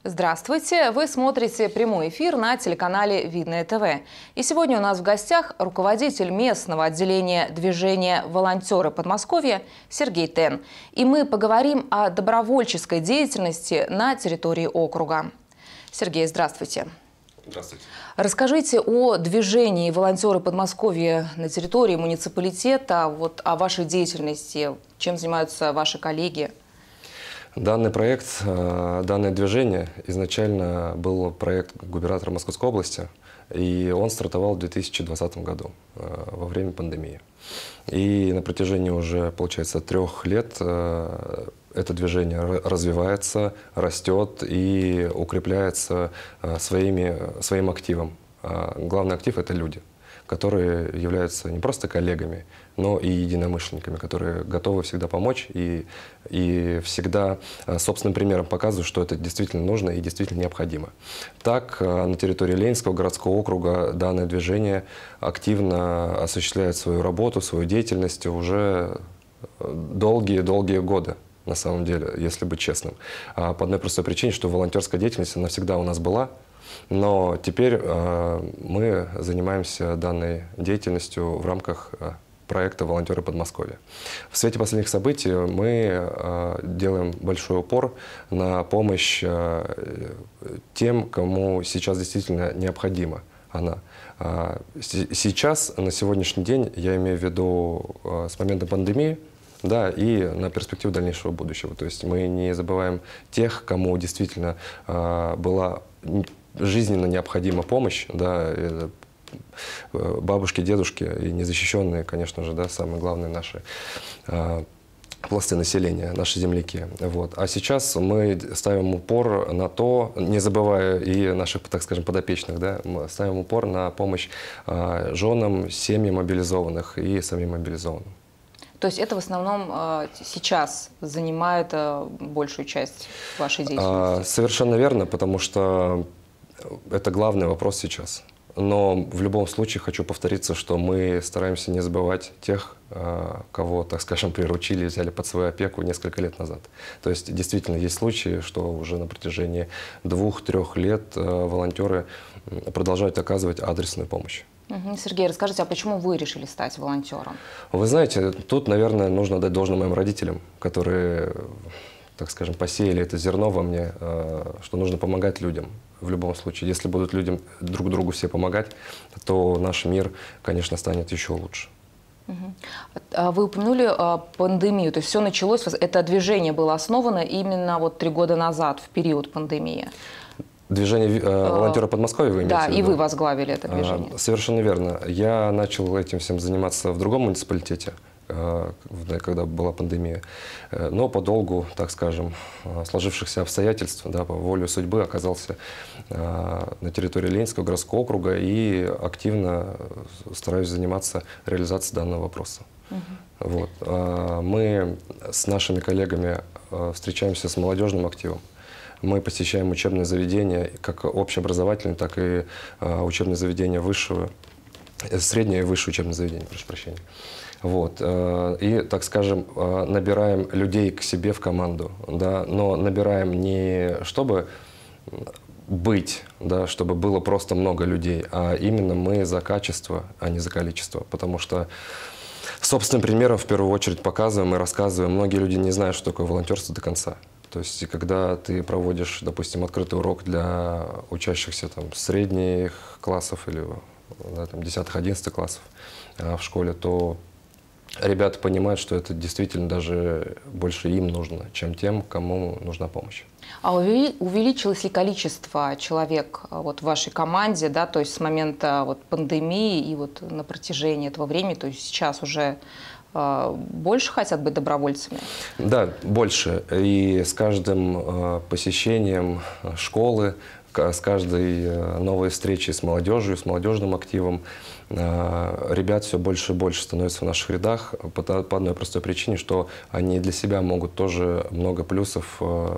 Здравствуйте! Вы смотрите прямой эфир на телеканале Видное ТВ. И сегодня у нас в гостях руководитель местного отделения движения «Волонтеры Подмосковья» Сергей Тен. И мы поговорим о добровольческой деятельности на территории округа. Сергей, здравствуйте! Здравствуйте. Расскажите о движении «Волонтеры Подмосковья» на территории муниципалитета, о вашей деятельности, чем занимаются ваши коллеги. Данный проект, данное движение изначально был проект губернатора Московской области, и он стартовал в 2020 году, во время пандемии. И на протяжении уже, получается, 3 лет это движение развивается, растет и укрепляется своим активом. Главный актив – это люди, которые являются не просто коллегами, но и единомышленниками, которые готовы всегда помочь и всегда собственным примером показывают, что это действительно нужно и действительно необходимо. Так, на территории Ленинского городского округа данное движение активно осуществляет свою работу, свою деятельность уже долгие годы. На самом деле, если быть честным. По одной простой причине, что волонтерская деятельность она всегда у нас была, но теперь мы занимаемся данной деятельностью в рамках проекта «Волонтеры Подмосковья». В свете последних событий мы делаем большой упор на помощь тем, кому сейчас действительно необходима она. Сейчас, на сегодняшний день, я имею в виду с момента пандемии, да, и на перспективу дальнейшего будущего. То есть мы не забываем тех, кому действительно была жизненно необходима помощь, да, бабушки, дедушки и незащищенные, конечно же, да, самые главные наши пласты населения, наши земляки. Вот. А сейчас мы ставим упор на то, не забывая и наших, так скажем, подопечных, да, мы ставим упор на помощь женам, семьям мобилизованных и самим мобилизованным. То есть это в основном сейчас занимает большую часть вашей деятельности? Совершенно верно, потому что это главный вопрос сейчас. Но в любом случае хочу повториться, что мы стараемся не забывать тех, кого, так скажем, приручили, взяли под свою опеку несколько лет назад. То есть действительно есть случаи, что уже на протяжении 2-3 лет волонтеры продолжают оказывать адресную помощь. Сергей, расскажите, а почему вы решили стать волонтером? Вы знаете, тут, наверное, нужно дать должное моим родителям, которые, так скажем, посеяли это зерно во мне, что нужно помогать людям. В любом случае, если будут людям друг другу все помогать, то наш мир, конечно, станет еще лучше. Вы упомянули пандемию, то есть все началось, это движение было основано именно 3 года назад, в период пандемии. Движение «Волонтеры Подмосковья» вы имеете в виду? Да, и вы возглавили это движение. Совершенно верно. Я начал этим всем заниматься в другом муниципалитете, когда была пандемия. Но по долгу, так скажем, сложившихся обстоятельств, да, по воле судьбы оказался на территории Ленинского городского округа и активно стараюсь заниматься реализацией данного вопроса. Вот. Мы с нашими коллегами встречаемся с молодежным активом. Мы посещаем учебные заведения, как общеобразовательные, так и учебные заведения высшего, среднее и высшее учебное заведение, прошу прощения. Вот. И, так скажем, набираем людей к себе в команду, да, но набираем не чтобы быть, да, чтобы было просто много людей, а именно мы за качество, а не за количество, потому что собственным примером в первую очередь показываем и рассказываем. Многие люди не знают, что такое волонтерство до конца. То есть, когда ты проводишь, допустим, открытый урок для учащихся средних классов или 10-11 классов в школе, то ребята понимают, что это действительно даже больше им нужно, чем тем, кому нужна помощь. А увеличилось ли количество человек в вашей команде, да, то есть с момента пандемии и на протяжении этого времени, то есть сейчас уже больше хотят быть добровольцами? Да, больше. И с каждым посещением школы, с каждой новой встречей с молодежью, с молодежным активом, ребят все больше и больше становится в наших рядах по одной простой причине, что они для себя могут тоже много плюсов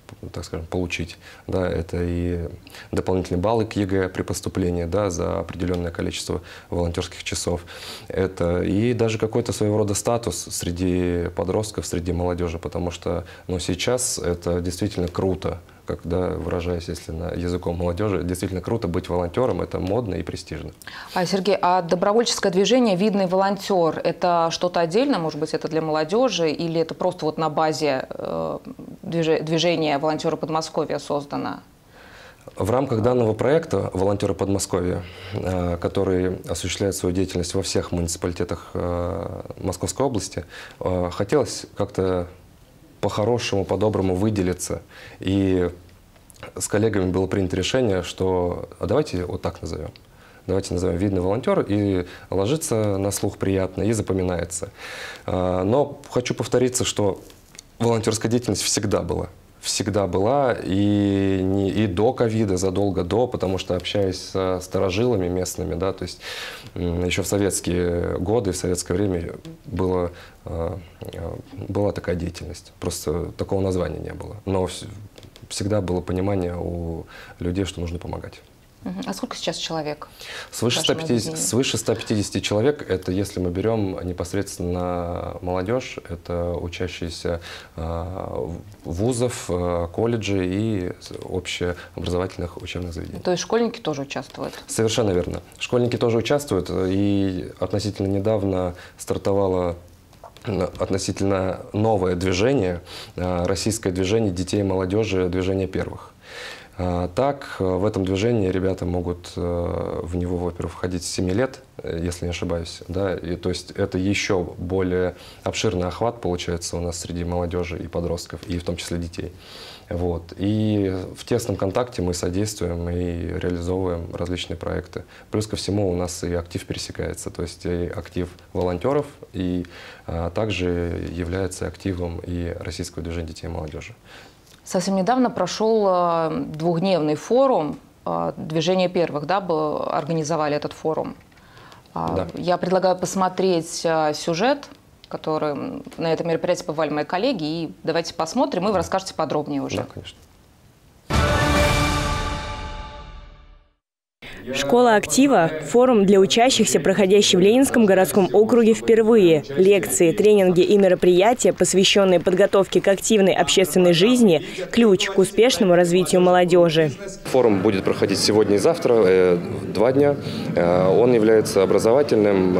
так скажем, получить. Да, это и дополнительные баллы к ЕГЭ при поступлении, да, за определенное количество волонтерских часов. Это и даже какой-то своего рода статус среди подростков, среди молодежи, потому что сейчас это действительно круто, когда, выражаясь, если на языком молодежи, действительно круто быть волонтером, это модно и престижно. Сергей, а добровольческое движение «Видный волонтер» – это что-то отдельное, может быть, это для молодежи, или это просто вот на базе движения «Волонтеры Подмосковья» создано? В рамках данного проекта «Волонтеры Подмосковья», который осуществляет свою деятельность во всех муниципалитетах Московской области, хотелось как-то по-хорошему, по-доброму выделиться. И с коллегами было принято решение, что давайте вот так назовем. Давайте назовем «Видный волонтер», и ложится на слух приятно, и запоминается. Но хочу повториться, что волонтерская деятельность всегда была. Всегда была, и до ковида, задолго до, потому что, общаясь со старожилами местными, да, то есть еще в советские годы, в советское время была такая деятельность. Просто такого названия не было. Но всегда было понимание у людей, что нужно помогать. А сколько сейчас человек? Свыше 150 человек. Это если мы берем непосредственно молодежь, это учащиеся вузов, колледжей и общеобразовательных учебных заведений. То есть школьники тоже участвуют? Совершенно верно. Школьники тоже участвуют. И относительно недавно стартовало относительно новое движение, российское движение детей и молодежи, движение первых. Так, в этом движении ребята могут в него, во-первых, входить с 7 лет, если не ошибаюсь. Да? И, то есть это еще более обширный охват получается у нас среди молодежи и подростков, и в том числе детей. Вот. И в тесном контакте мы содействуем и реализовываем различные проекты. Плюс ко всему у нас и актив пересекается, то есть и актив волонтеров, и также является активом и российского движения детей и молодежи. Совсем недавно прошел двухдневный форум «Движение первых», да, организовали этот форум. Да. Я предлагаю посмотреть сюжет, который на этом мероприятии побывали мои коллеги, и давайте посмотрим, и вы расскажете подробнее уже. Да, конечно. Школа актива – форум для учащихся, проходящий в Ленинском городском округе впервые. Лекции, тренинги и мероприятия, посвященные подготовке к активной общественной жизни – ключ к успешному развитию молодежи. Форум будет проходить сегодня и завтра, 2 дня. Он является образовательным.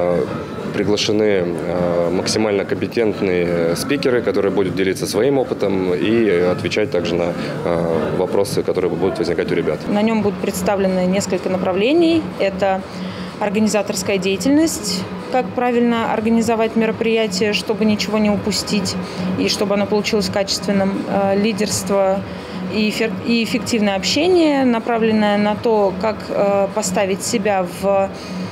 Приглашены максимально компетентные спикеры, которые будут делиться своим опытом и отвечать также на вопросы, которые будут возникать у ребят. На нем будут представлены несколько направлений. Это организаторская деятельность, как правильно организовать мероприятие, чтобы ничего не упустить и чтобы оно получилось качественным, лидерство и эффективное общение, направленное на то, как поставить себя в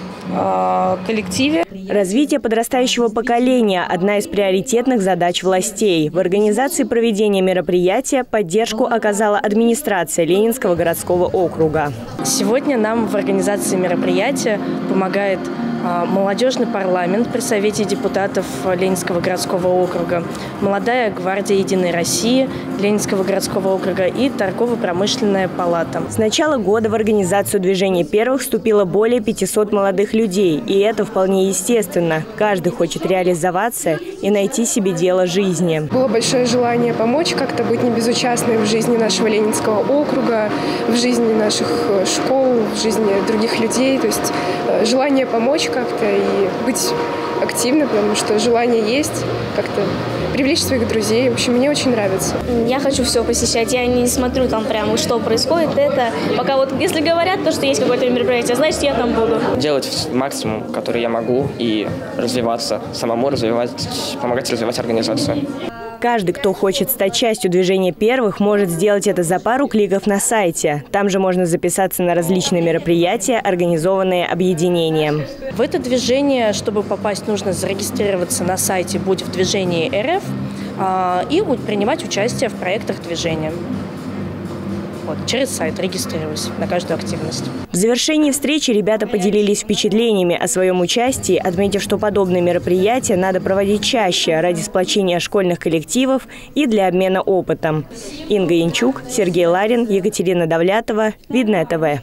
коллективе. Развитие подрастающего поколения – одна из приоритетных задач властей. В организации проведения мероприятия поддержку оказала администрация Ленинского городского округа. Сегодня нам в организации мероприятия помогает молодежный парламент при Совете депутатов Ленинского городского округа, Молодая гвардия Единой России Ленинского городского округа и Торгово-промышленная палата. С начала года в организацию движения первых вступило более 500 молодых людей. И это вполне естественно. Каждый хочет реализоваться и найти себе дело жизни. Было большое желание помочь, как-то быть не безучастной в жизни нашего Ленинского округа, в жизни наших школ, в жизни других людей. То есть желание помочь как-то и быть активной, потому что желание есть, как-то привлечь своих друзей. В общем, мне очень нравится. Я хочу все посещать. Я не смотрю там прямо, что происходит. Это пока вот если говорят, то, что есть какое-то мероприятие, значит, я там буду. Делать максимум, который я могу, и развиваться, самому развивать, помогать развивать организацию. Каждый, кто хочет стать частью движения первых, может сделать это за пару кликов на сайте. Там же можно записаться на различные мероприятия, организованные объединением. В это движение, чтобы попасть, нужно зарегистрироваться на сайте «Будь в движении РФ» и принимать участие в проектах движения. Вот, через сайт регистрируюсь на каждую активность. В завершении встречи ребята поделились впечатлениями о своем участии, отметив, что подобные мероприятия надо проводить чаще ради сплочения школьных коллективов и для обмена опытом. Инга Янчук, Сергей Ларин, Екатерина Давлятова, Видное ТВ.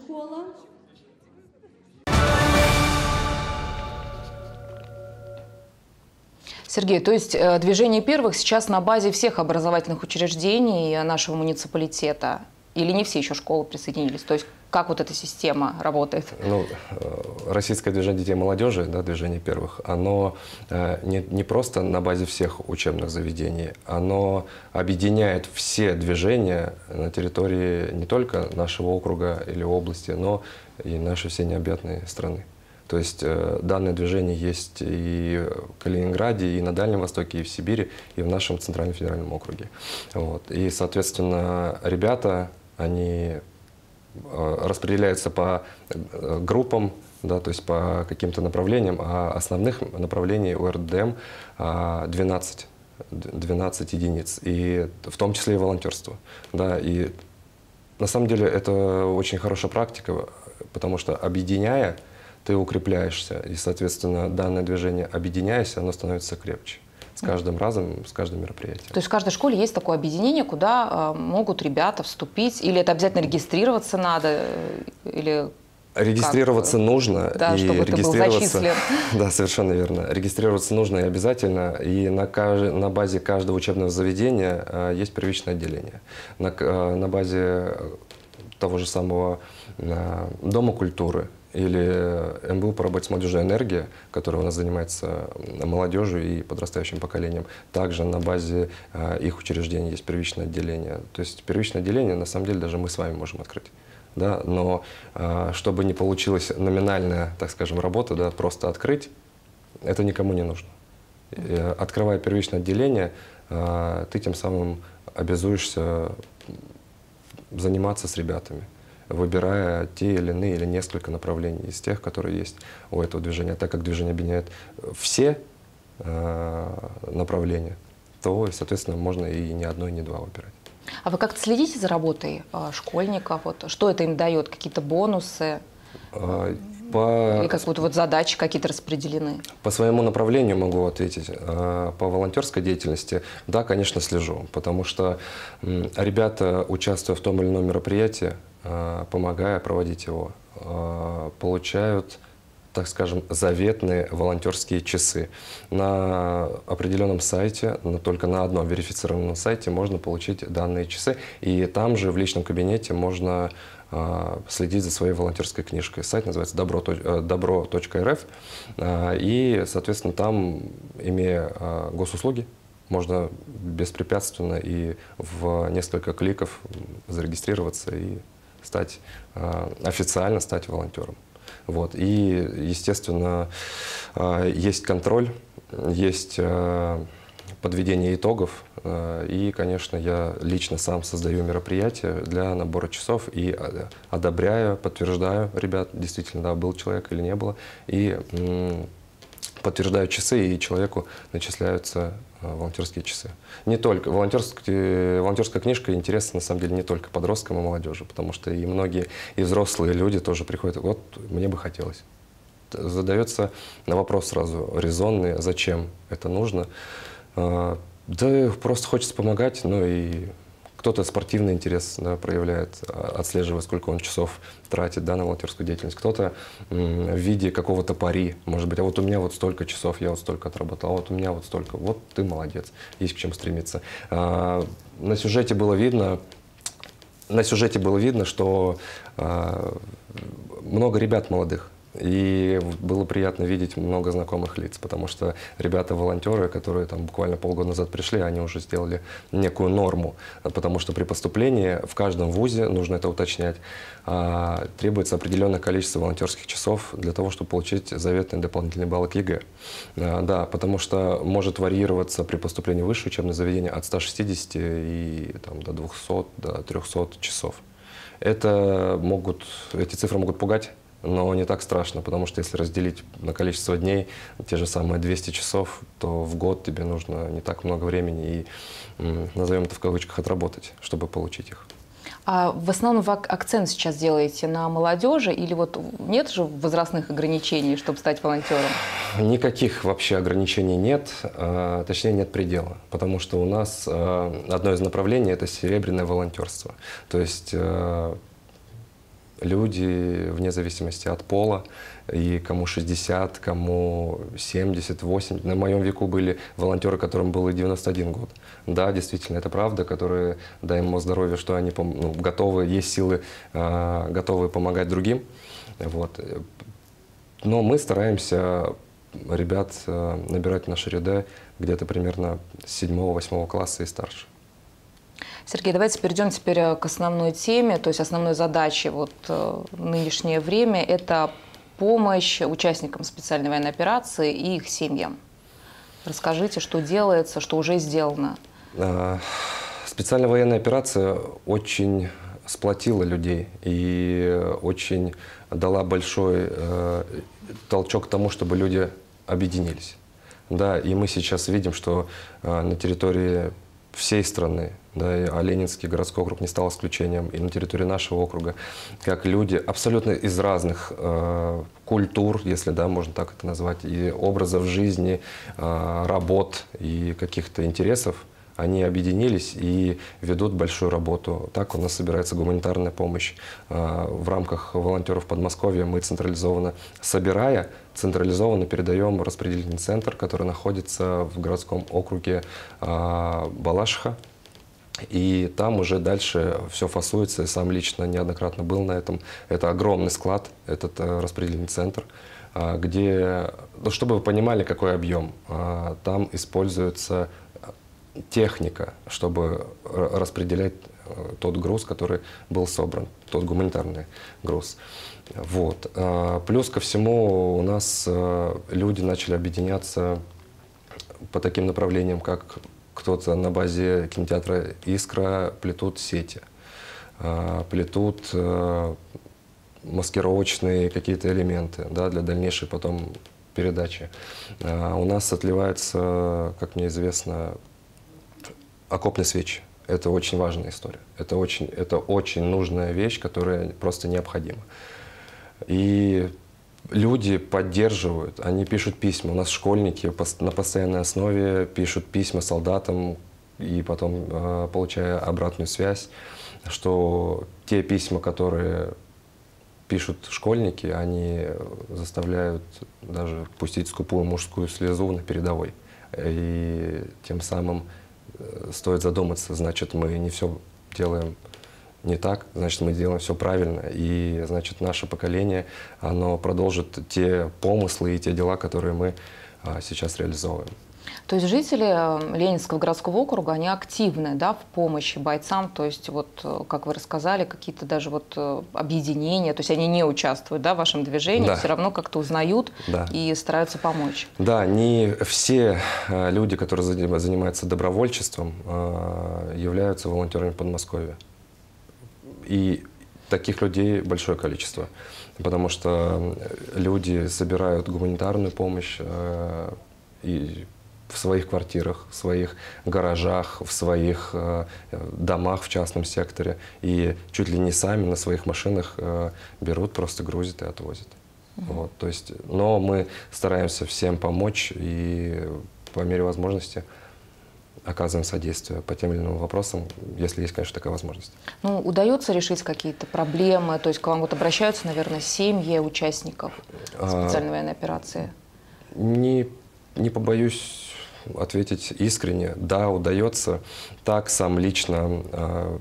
Сергей, то есть движение первых сейчас на базе всех образовательных учреждений нашего муниципалитета? Или не все еще школы присоединились? То есть как вот эта система работает? Ну, российское движение детей и молодежи, да, движение первых, оно не просто на базе всех учебных заведений, оно объединяет все движения на территории не только нашего округа или области, но и нашей всей необъятной страны. То есть данное движение есть и в Калининграде, и на Дальнем Востоке, и в Сибири, и в нашем Центральном федеральном округе. Вот. И, соответственно, ребята, они распределяются по группам, да, то есть по каким-то направлениям, а основных направлений у РДМ 12 единиц, и в том числе и волонтерство. Да, и на самом деле это очень хорошая практика, потому что объединяя, ты укрепляешься, и, соответственно, данное движение, объединяясь, оно становится крепче с каждым разом, с каждым мероприятием. То есть в каждой школе есть такое объединение, куда могут ребята вступить, или это обязательно регистрироваться надо, или регистрироваться нужно, да, и чтобы регистрироваться, ты был зачислен. Да, совершенно верно. Регистрироваться нужно и обязательно, и на базе каждого учебного заведения есть первичное отделение. На базе того же самого Дома культуры или МБУ по работе с молодежью «Энергия», который у нас занимается молодежью и подрастающим поколением. Также на базе их учреждений есть первичное отделение. То есть первичное отделение, на самом деле, даже мы с вами можем открыть. Да? Но чтобы не получилась номинальная, так скажем, работа, да, просто открыть, это никому не нужно. И, открывая первичное отделение, ты тем самым обязуешься заниматься с ребятами, выбирая те или иные или несколько направлений из тех, которые есть у этого движения. Так как движение объединяет все направления, то, соответственно, можно и не одно, и не два выбирать. А вы как-то следите за работой школьников? Вот, что это им дает? Какие-то бонусы? Или как будто вот задачи какие-то распределены? По своему направлению могу ответить. По волонтерской деятельности, да, конечно, слежу, потому что ребята, участвуя в том или ином мероприятии, помогая проводить его, получают, так скажем, заветные волонтерские часы. На определенном сайте, но только на одном верифицированном сайте можно получить данные часы, и там же в личном кабинете можно следить за своей волонтерской книжкой. Сайт называется добро.рф, и, соответственно, там, имея госуслуги, можно беспрепятственно и в несколько кликов зарегистрироваться и официально стать волонтером. Вот. И, естественно, есть контроль, есть подведение итогов. И, конечно, я лично сам создаю мероприятия для набора часов и одобряю, подтверждаю, ребят, действительно, да, был человек или не было, и подтверждаю часы, и человеку начисляются волонтерские часы. Не только. Волонтерская книжка интересна, на самом деле, не только подросткам и молодежи, потому что и многие, и взрослые люди тоже приходят, вот, мне бы хотелось. Задается вопрос сразу резонный, зачем это нужно. Да просто хочется помогать, ну и кто-то спортивный интерес, да, проявляет, отслеживая, сколько он часов тратит, да, на волонтерскую деятельность. Кто-то в виде какого-то пари, может быть, а вот у меня вот столько часов, я вот столько отработал, а вот у меня вот столько, вот ты молодец, есть к чему стремиться. На сюжете было видно, что много ребят молодых. И было приятно видеть много знакомых лиц, потому что ребята-волонтеры, которые там буквально полгода назад пришли, они уже сделали некую норму, потому что при поступлении в каждом вузе, нужно это уточнять, требуется определенное количество волонтерских часов для того, чтобы получить заветные дополнительные баллы к ЕГЭ. Да, потому что может варьироваться при поступлении в высшее учебное заведение от 160 и там, до 200, до 300 часов. Эти цифры могут пугать. Но не так страшно, потому что если разделить на количество дней, те же самые 200 часов, то в год тебе нужно не так много времени и, назовем это в кавычках, отработать, чтобы получить их. А в основном вы акцент сейчас делаете на молодежи или вот нет же возрастных ограничений, чтобы стать волонтером? Никаких вообще ограничений нет, точнее нет предела, потому что у нас одно из направлений – это серебряное волонтерство. То есть люди вне зависимости от пола, и кому 60, кому 70, 80. На моем веку были волонтеры, которым было 91 год. Да, действительно, это правда, которые, дай им здоровья, что они готовы, есть силы, готовы помогать другим. Вот. Но мы стараемся ребят набирать в наши ряды где-то примерно с 7-8 класса и старше. Сергей, давайте перейдем теперь к основной теме, то есть основной задачей вот в нынешнее время – это помощь участникам специальной военной операции и их семьям. Расскажите, что делается, что уже сделано. Специальная военная операция очень сплотила людей и очень дала большой толчок к тому, чтобы люди объединились. Да, и мы сейчас видим, что на территории всей страны, да, а Ленинский городской округ не стал исключением, и на территории нашего округа, как люди абсолютно из разных культур, если да, можно так это назвать, и образов жизни, работ и каких-то интересов, они объединились и ведут большую работу. Так у нас собирается гуманитарная помощь. В рамках волонтеров Подмосковья мы централизованно собирая, централизованно передаем в распределительный центр, который находится в городском округе Балашиха. И там уже дальше все фасуется. Я сам лично неоднократно был на этом. Это огромный склад, этот распределительный центр, где, ну, чтобы вы понимали, какой объем, там используется техника, чтобы распределять тот груз, который был собран, тот гуманитарный груз. Вот. Плюс ко всему у нас люди начали объединяться по таким направлениям, как кто-то на базе кинотеатра «Искра» плетут сети, плетут маскировочные какие-то элементы, да, для дальнейшей потом передачи. У нас отливается, как мне известно, окопные свечи. Это очень важная история. Это очень нужная вещь, которая просто необходима. И люди поддерживают, они пишут письма. У нас школьники на постоянной основе пишут письма солдатам и потом получая обратную связь, что те письма, которые пишут школьники, они заставляют даже пустить скупую мужскую слезу на передовой. И тем самым стоит задуматься, значит, мы не все делаем не так, значит, мы делаем все правильно, и, значит, наше поколение, оно продолжит те помыслы и те дела, которые мы сейчас реализовываем. То есть жители Ленинского городского округа, они активны, да, в помощи бойцам, то есть вот, как вы рассказали, какие-то даже вот объединения, то есть они не участвуют, да, в вашем движении, да, все равно как-то узнают, да, и стараются помочь. Да, не все люди, которые занимаются добровольчеством, являются волонтерами Подмосковья. И таких людей большое количество, потому что люди собирают гуманитарную помощь и в своих квартирах, в своих гаражах, в своих домах в частном секторе. И чуть ли не сами на своих машинах берут, просто грузят и отвозят. Вот, то есть, но мы стараемся всем помочь и по мере возможности оказываем содействие по тем или иным вопросам, если есть, конечно, такая возможность. Ну, удается решить какие-то проблемы? То есть к вам вот обращаются, наверное, семьи участников специальной военной операции? Не побоюсь ответить искренне. Да, удается. Так сам лично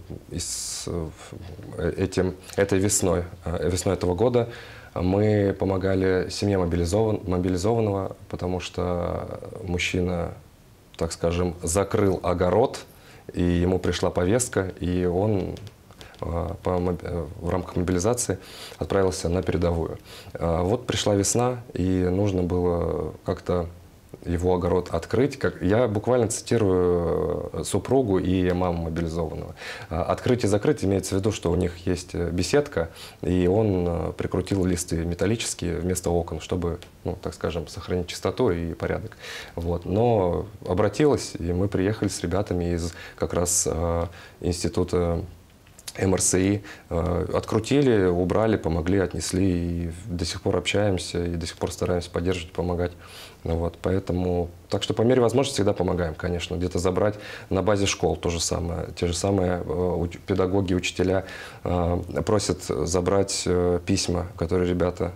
этой весной этого года мы помогали семье мобилизованного, потому что мужчина, так скажем, закрыл огород, и ему пришла повестка, и он в рамках мобилизации отправился на передовую. Вот пришла весна, и нужно было как-то его огород открыть. Я буквально цитирую супругу и маму мобилизованного. Открыть и закрыть имеется в виду, что у них есть беседка, и он прикрутил листы металлические вместо окон, чтобы, ну, так скажем, сохранить чистоту и порядок. Вот. Но обратилась, и мы приехали с ребятами из как раз института МРСИ. Открутили, убрали, помогли, отнесли. И до сих пор общаемся, и до сих пор стараемся поддерживать, помогать. Вот, поэтому, так что по мере возможности всегда помогаем, конечно. Где-то забрать на базе школ то же самое. Те же самые педагоги, учителя просят забрать письма, которые ребята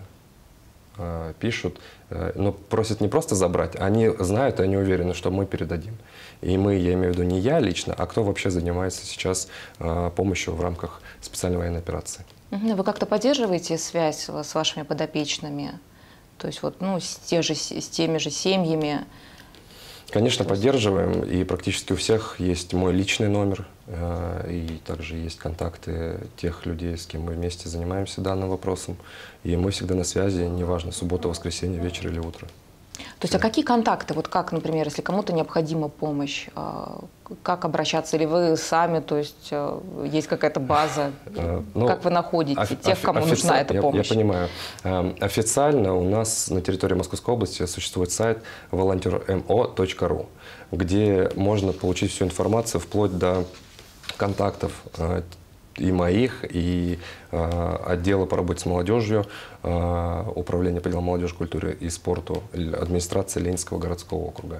пишут, но просят не просто забрать, они знают и они уверены, что мы передадим. И мы, я имею в виду не я лично, а кто вообще занимается сейчас помощью в рамках специальной военной операции. Вы как-то поддерживаете связь с вашими подопечными? То есть вот, ну, с теми же семьями? Конечно, поддерживаем, и практически у всех есть мой личный номер, и также есть контакты тех людей, с кем мы вместе занимаемся данным вопросом, и мы всегда на связи, неважно, суббота, воскресенье, вечер или утро. То есть, а какие контакты, вот как, например, если кому-то необходима помощь, как обращаться, или вы сами, то есть есть какая-то база, как вы находите тех, кому нужна эта помощь? Я понимаю. Официально у нас на территории Московской области существует сайт volunteermo.ru, где можно получить всю информацию вплоть до контактов и моих, и отдела по работе с молодежью, управления по делам молодежи, культуры и спорту, администрации Ленинского городского округа.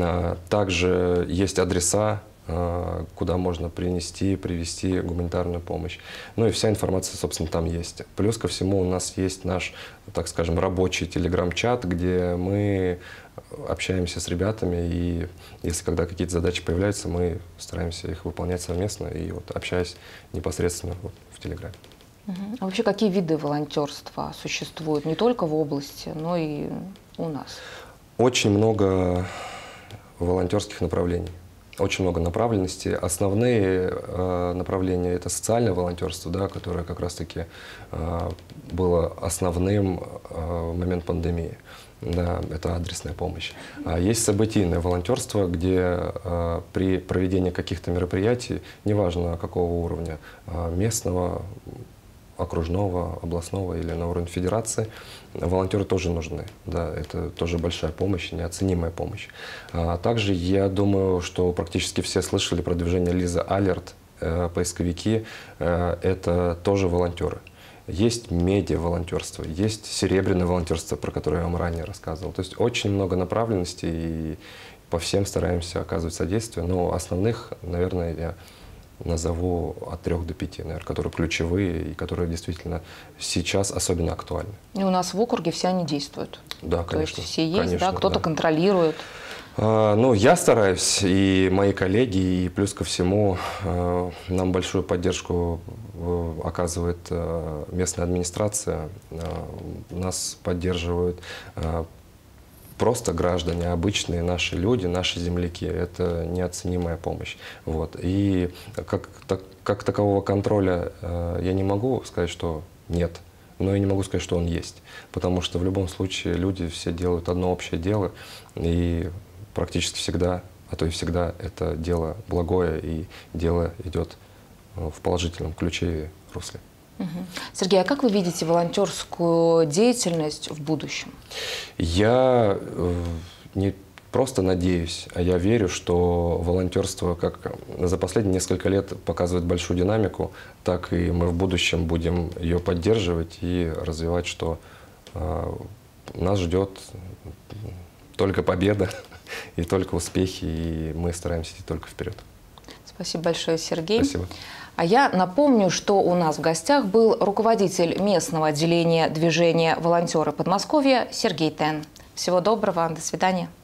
Также есть адреса, куда можно привезти гуманитарную помощь. Ну и вся информация, собственно, там есть. Плюс ко всему у нас есть наш, так скажем, рабочий телеграм-чат, где мы общаемся с ребятами, и если когда какие-то задачи появляются, мы стараемся их выполнять совместно, и вот общаясь непосредственно вот в Телеграме. А вообще какие виды волонтерства существуют не только в области, но и у нас? Очень много волонтерских направлений. Очень много направленностей. Основные направления – это социальное волонтерство, да, которое как раз-таки было основным в момент пандемии. Да, это адресная помощь. Есть событийное волонтерство, где при проведении каких-то мероприятий, неважно какого уровня, местного, окружного, областного или на уровне федерации, волонтеры тоже нужны. Да, это тоже большая помощь, неоценимая помощь. Также я думаю, что практически все слышали про движение Лиза Алерт, поисковики, это тоже волонтеры. Есть медиа-волонтерство, есть серебряное волонтерство, про которое я вам ранее рассказывал. То есть очень много направленностей, и по всем стараемся оказывать содействие. Но основных, наверное, я назову от 3 до 5, наверное, которые ключевые и которые действительно сейчас особенно актуальны. И у нас в округе все они действуют? Да, конечно. То есть все есть, конечно, да? Кто-то да. контролирует? Ну, я стараюсь, и мои коллеги, и плюс ко всему нам большую поддержку оказывает местная администрация. Нас поддерживают просто граждане, обычные наши люди, наши земляки. Это неоценимая помощь. Вот. И как такового контроля я не могу сказать, что нет. Но я не могу сказать, что он есть. Потому что в любом случае люди все делают одно общее дело. И практически всегда, а то и всегда, это дело благое, и дело идет в положительном ключе и русле. Сергей, а как вы видите волонтерскую деятельность в будущем? Я не просто надеюсь, а я верю, что волонтерство, как за последние несколько лет показывает большую динамику, так и мы в будущем будем ее поддерживать и развивать, что нас ждет только победа и только успехи, и мы стараемся идти только вперед. Спасибо большое, Сергей. Спасибо. А я напомню, что у нас в гостях был руководитель местного отделения движения «Волонтеры Подмосковья» Сергей Тен. Всего доброго, до свидания.